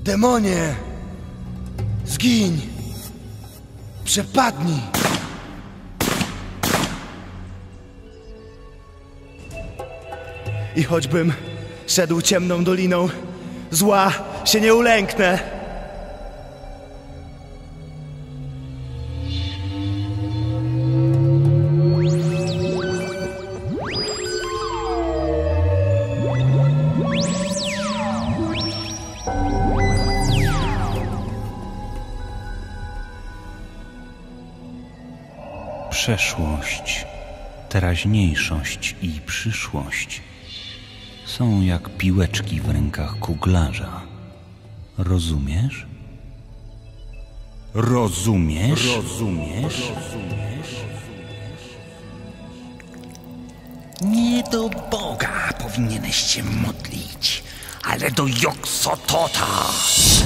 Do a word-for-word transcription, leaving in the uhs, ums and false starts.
Demonie! Zgiń! Przepadnij! I choćbym szedł ciemną doliną, zła się nie ulęknę. Przeszłość, teraźniejszość i przyszłość są jak piłeczki w rękach kuglarza. Rozumiesz? Rozumiesz? Rozumiesz? Nie do Boga powinieneś się modlić, ale do Yog-Sothoth.